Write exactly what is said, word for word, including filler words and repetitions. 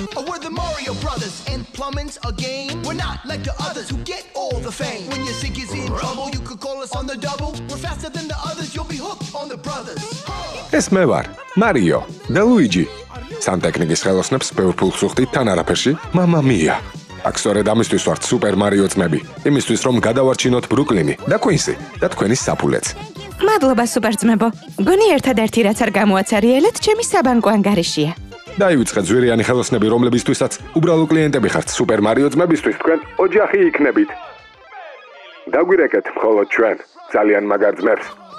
Oh, we're the Mario brothers, and plumbing's a game. We're not like the others who get all the fame. When your sink is in trouble, you could call us on the double. We're faster than the others, you'll be hooked on the brothers. ეს მე ვარ, მარიო და ლუიჯი. სანტექნიკის ხელოსნებს ბევრ ფულს უხდით თან არაფერში, მამა მია. აქ სწორედ ამისთვის ვართ სუპერ მარიო ძმები. იმისთვის რომ გადავარჩინოთ ბრუკლინი და κουინსი და თქვენი საფულეც. მადლობა სუპერ ძმებო. გონი ერთადერთი რაც არ გამოაცარიელეთ, ჩემი საბანკო ანგარიშია. დაივიწყეთ ზვირიანი ხელოსნები, რომლებისთვისაც უბრალო კლიენტები ხართ სუპერ მარიო ძმებისთვის თქვენ ოჯახი იქნებით. დაგვირეკეთ მხოლოდ ჩვენ ძალიან მაგარ ძმებს.